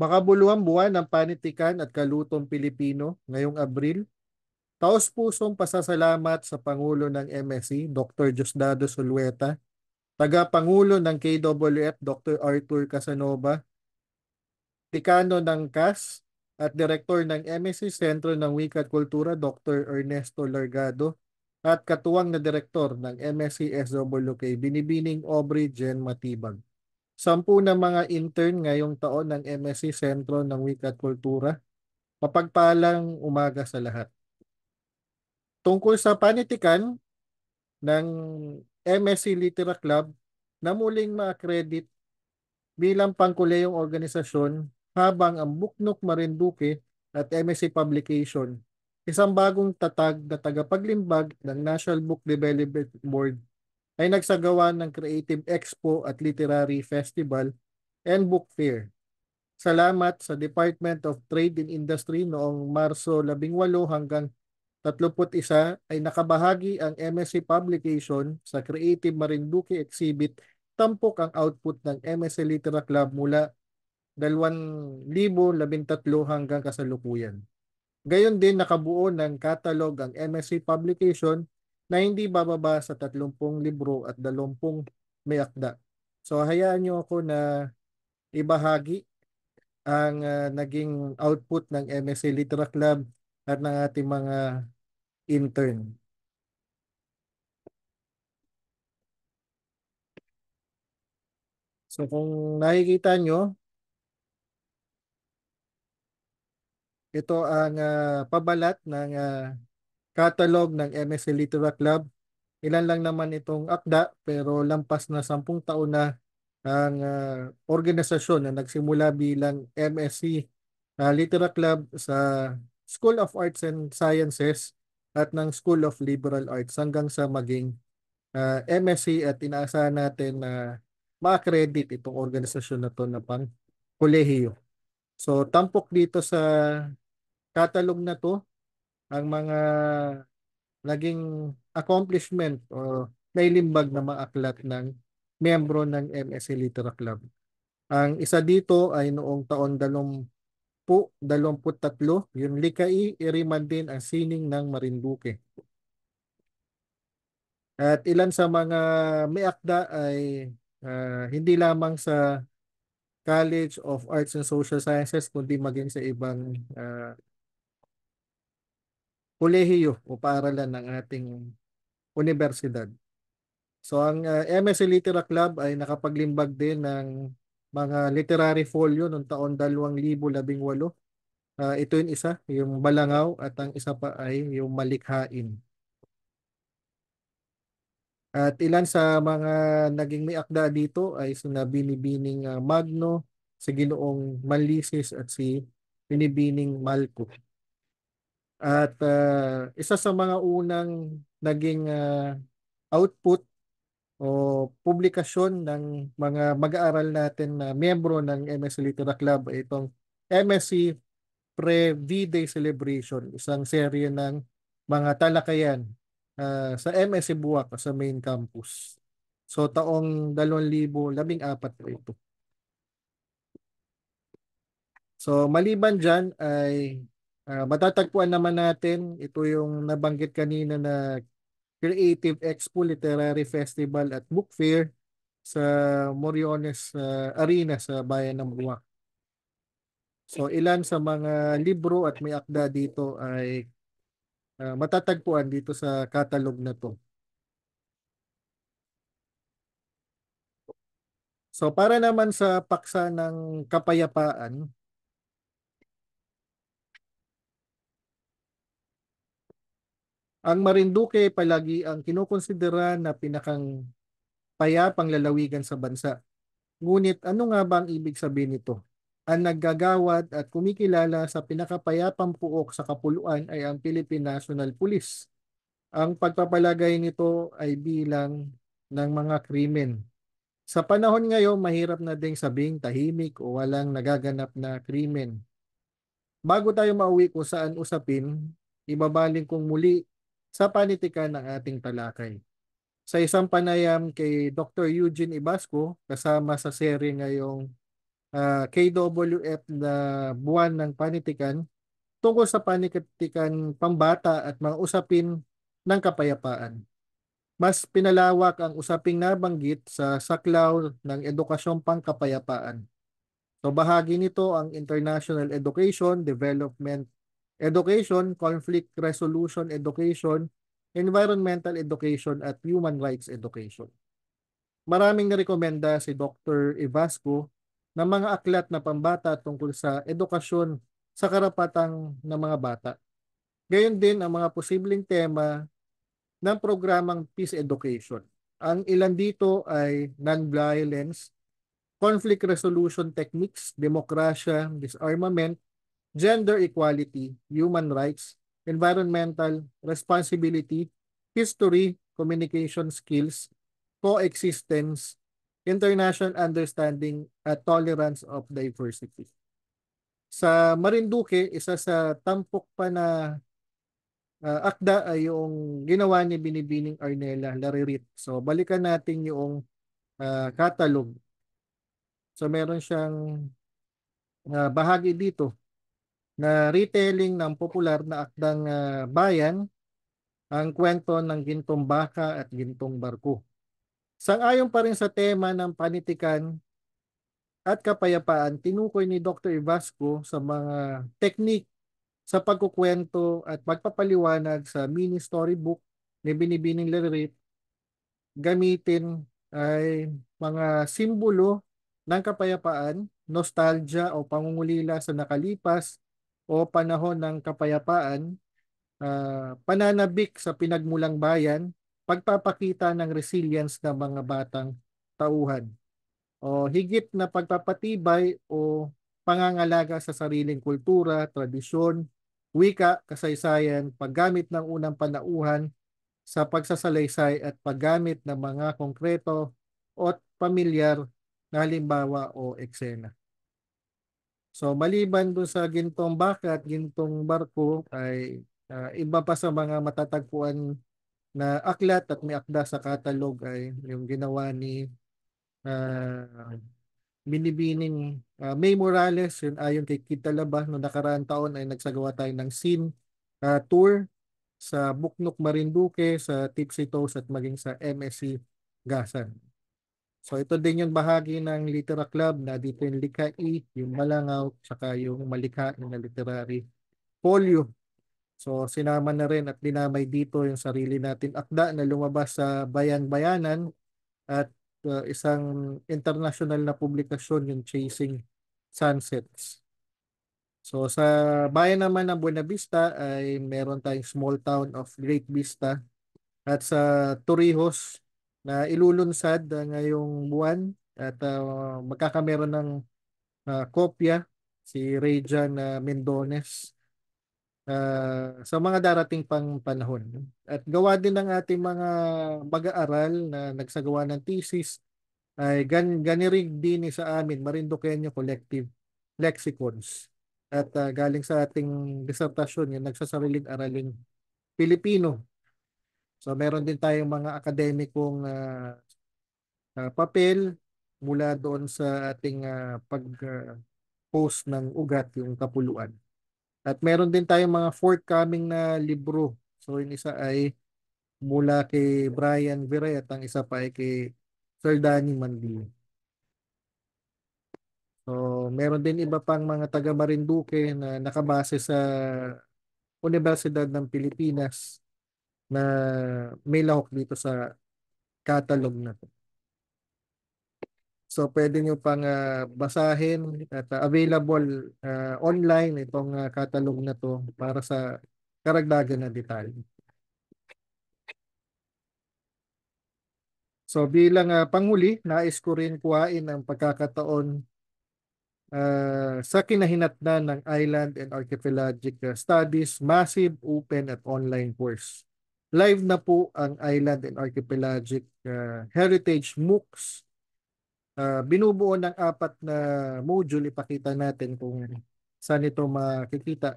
Makabuluhang buwan ng panitikan at kalutong Pilipino ngayong Abril. Taos-pusong pasasalamat sa Pangulo ng MSC, Dr. Diosdado Solueta, Taga-Pangulo ng KWF, Dr. Arthur Casanova, Dekano ng CAS at Direktor ng MSC Sentro ng Wika at Kultura, Dr. Ernesto Largado, at Katuwang na Direktor ng MSC SWK, Binibining Aubrey Jen Matibag. 10 na mga intern ngayong taon ng MSC Sentro ng Wika at Kultura. Mapagpalang umaga sa lahat. Tungkol sa panitikan ng MSC Litera Club na muling ma-accredit bilang pangkulehong organisasyon habang ang Buknok Marinduque at MSC Publication, isang bagong tatag na tagapaglimbag ng National Book Development Board, ay nagsagawa ng Creative Expo at Literary Festival and Book Fair. Salamat sa Department of Trade and Industry noong Marso 18 hanggang 31 ay nakabahagi ang MSC Publication sa Creative Marinduque Exhibit. Tampok ang output ng MSC Litera Club mula 2013 hanggang kasalukuyan. Gayon din nakabuo ng catalog ang MSC Publication na hindi bababa sa 30 libro at 20 may akda. So hayaan niyo ako na ibahagi ang naging output ng MSC Litera Club at ng ating mga intern. So kung nakikita nyo, ito ang pabalat ng catalog ng MSC Litera Club. Ilan lang naman itong akda pero lampas na 10 taon na ang organisasyon na nagsimula bilang MSC Litera Club sa School of Arts and Sciences at ng School of Liberal Arts hanggang sa maging MSC, at inaasahan natin na ma-accredit itong organisasyon na to na pang kolehiyo. So tampok dito sa catalog na to ang mga naging accomplishment o nailimbag na mga aklat ng miyembro ng MSC Litera Club. Ang isa dito ay noong taon 2023, yung Likai Iriman din ang sining ng Marinduque. At ilan sa mga may akda ay hindi lamang sa College of Arts and Social Sciences kundi maging sa ibang kolehiyo o paaralan ng ating universidad. So ang MSC Litera Club ay nakapaglimbag din ng mga literary folio noong taon 2018. Ito yung isa, yung Balangaw, at ang isa pa ay yung Malikhain. At ilan sa mga naging may akda dito ay sina Binibining Magno, si Ginoong Manlisis at si Binibining Malco. At isa sa mga unang naging output o publikasyon ng mga mag-aaral natin na miyembro ng MSC Litera Club ay itong MSC Pre-V-Day Celebration, isang serye ng mga talakayan sa MSC Buwak sa main campus. So taong 2014 po ito. So maliban dyan ay matatagpuan naman natin ito yung nabanggit kanina na Creative Expo, Literary Festival at Book Fair sa Moriones Arena sa Bayan ng Buwak. So ilan sa mga libro at may akda dito ay matatagpuan dito sa catalog na to. So para naman sa paksa ng kapayapaan, ang Marinduque palagi ang kinukonsidera na pinakang payapang lalawigan sa bansa. Ngunit ano nga ba ang ibig sabihin nito? Ang naggagawad at kumikilala sa pinakapayapang puok sa kapuluan ay ang Philippine National Police. Ang pagpapalagay nito ay bilang ng mga krimen. Sa panahon ngayon, mahirap na ding sabing tahimik o walang nagaganap na krimen. Bago tayo mauwi kung saan usapin, ibabaling kong muli sa panitikan ng ating talakay. Sa isang panayam kay Dr. Eugene Ibasco kasama sa serye ngayong KWF na buwan ng panitikan tungkol sa panitikan pambata at mga usapin ng kapayapaan. Mas pinalawak ang usaping nabanggit sa saklaw ng edukasyong pangkapayapaan. So bahagi nito ang international education, development education, conflict resolution education, environmental education at human rights education. Maraming nirekomenda si Dr. Ivasco ng mga aklat na pambata tungkol sa edukasyon sa karapatang ng mga bata. Gayon din ang mga posibleng tema ng programang Peace Education. Ang ilan dito ay nonviolence, conflict resolution techniques, demokrasya, disarmament, gender equality, human rights, environmental responsibility, history, communication skills, coexistence, international understanding at tolerance of diversity. Sa Marinduque, isa sa tampok pa na akda ay yung ginawa ni Binibining Arnela Laririt. So balikan natin yung catalog. So meron siyang bahagi dito na retelling ng popular na akdang bayan, ang kwento ng Gintong Baka at Gintong Barko. Sang-ayon pa rin sa tema ng panitikan at kapayapaan, tinukoy ni Dr. Ivasco sa mga teknik sa pagkukwento at pagpapaliwanag sa mini storybook ni Binibining Laririt. Gamitin ay mga simbolo ng kapayapaan, nostalgia o pangungulila sa nakalipas o panahon ng kapayapaan, pananabik sa pinagmulang bayan, pagpapakita ng resilience ng mga batang tauhan, o higit na pagpapatibay o pangangalaga sa sariling kultura, tradisyon, wika, kasaysayan, paggamit ng unang panauhan sa pagsasalaysay at paggamit ng mga konkreto o pamilyar na halimbawa o eksena. So maliban dun sa Gintong Baka at Gintong Barko ay iba pa sa mga matatagpuan na aklat at may akda sa catalog ay yung ginawa ni uh, Binibining May Morales. Yun ayon kay Kita Laba, noong nakaraang taon ay nagsagawa tayo ng scene tour sa Buknok Marinduque, sa Tipsy Toast at maging sa MSC Gasan. So ito din yung bahagi ng Litera Club na dito yung Likai, yung Malangaw, saka yung Malikhain na Literary Folio. So sinama na rin at dinamay dito yung sarili natin akda na lumabas sa Bayan-Bayanan at isang international na publikasyon yung Chasing Sunsets. So sa bayan naman ng Buena Vista ay meron tayong Small Town of Great Vista at sa Torrijos na ilulunsad ngayong buwan at magkakameron ng kopya si Rejan Mendones sa mga darating pang panahon. At gawa din ng ating mga mag-aaral na nagsagawa ng thesis ay ganirig din sa amin, Marinduqueño Collective Lexicons. At galing sa ating disertasyon, yung nagsasariling araling Pilipino. So meron din tayong mga akademikong papel mula doon sa ating pag-post ng ugat, yung kapuluan. At meron din tayong mga forthcoming na libro. So yung isa ay mula kay Brian Viray at ang isa pa ay kay Sir Danny Mandil. So meron din iba pang mga taga Marinduque na nakabase sa Universidad ng Pilipinas na may lahok dito sa catalog na to. So pwede nyo pang basahin at available online itong catalog na to para sa karagdagan na detalye. So bilang panghuli, nais ko rin kuhain ang pagkakataon sa kinahinatnan ng Island and Archipelagic Studies, massive, open at online course. Live na po ang Island and Archipelagic Heritage MOOCs. Binubuo ng 4 na module. Ipakita natin kung saan ito makikita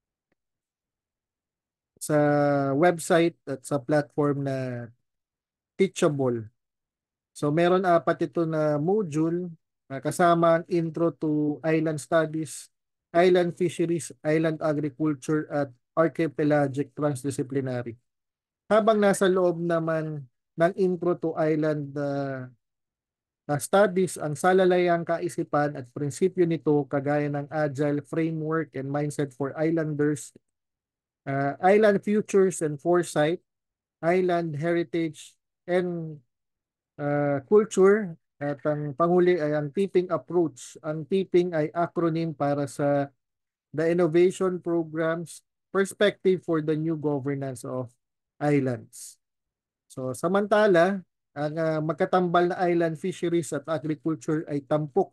sa website at sa platform na Teachable. So meron 4 ito na module kasama ang Intro to Island Studies, Island Fisheries, Island Agriculture at Archipelagic Transdisciplinary. Habang nasa loob naman ng Intro to Island Studies, ang salalayang kaisipan at prinsipyo nito kagaya ng Agile Framework and Mindset for Islanders, Island Futures and Foresight, Island Heritage and Culture, at ang panghuli ay ang Tipping Approach. Ang Tipping ay acronym para sa The Innovation Programs Perspective for the New Governance of Islands. So samantala, ang magkatambal na island fisheries at agriculture ay tampok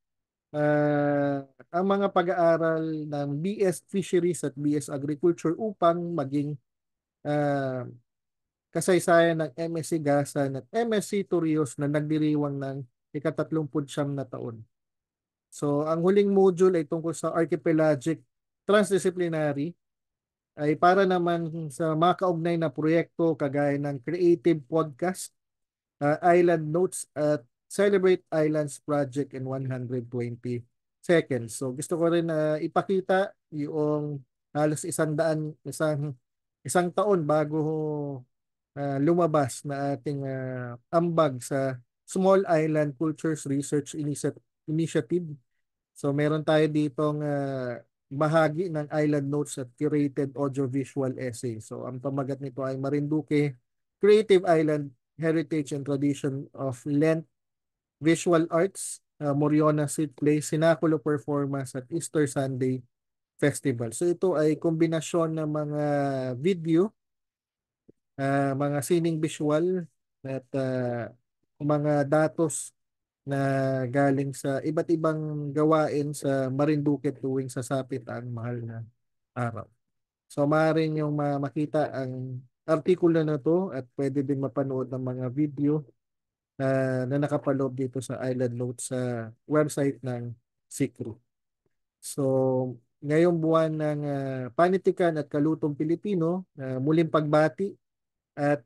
ang mga pag-aaral ng BS Fisheries at BS Agriculture upang maging uh, kasaysayan ng MSc Gasan at MSc Turios na nagdiriwang ng ika-39 na taon. So ang huling module ay tungkol sa archipelagic transdisciplinary, ay para naman sa mga kaugnay na proyekto kagaya ng Creative Podcast, Island Notes at Celebrate Islands Project in 120 seconds. So gusto ko rin ipakita yung halos isang taon bago lumabas na ating ambag sa Small Island Cultures Research Initiative. So meron tayo ditong bahagi ng Island Notes at Curated Audiovisual Essay. So ang pamagat nito ay Marinduque, Creative Island Heritage and Tradition of Lent, Visual Arts, Moriona Street Play, Sinaculo Performance at Easter Sunday Festival. So ito ay kombinasyon ng mga video, mga sining visual at mga datos na galing sa iba't ibang gawain sa Marinduque tuwing sasapit ang mahal na araw. So maaaring yung makita ang artikulo na to at pwede din mapanood ng mga video na nakapaloob dito sa Island Notes sa website ng SICRU. So ngayong buwan ng Panitikan at Kalutong Pilipino, muling pagbati at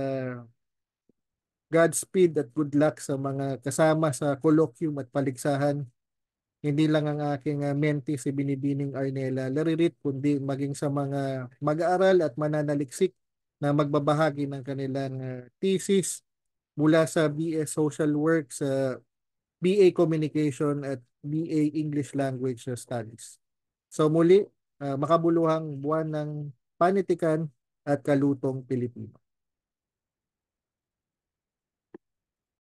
Godspeed at good luck sa mga kasama sa colloquium at paligsahan. Hindi lang ang aking mentee si Binibining Arnela Laririt, kundi maging sa mga mag-aaral at mananaliksik na magbabahagi ng kanilang thesis mula sa BA Social Work, sa BA Communication at BA English Language Studies. So muli, makabuluhang buwan ng Panitikan at Kalutong Pilipino.